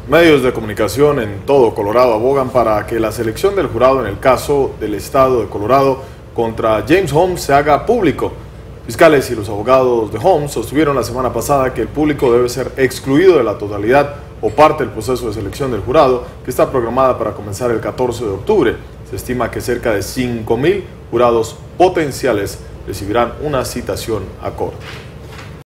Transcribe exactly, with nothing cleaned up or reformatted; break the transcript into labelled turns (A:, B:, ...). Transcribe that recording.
A: Medios de comunicación en todo Colorado abogan para que la selección del jurado en el caso del estado de Colorado contra James Holmes se haga público. Fiscales y los abogados de Holmes sostuvieron la semana pasada que el público debe ser excluido de la totalidad o parte del proceso de selección del jurado, que está programada para comenzar el catorce de octubre. Se estima que cerca de cinco mil jurados potenciales recibirán una citación a corte.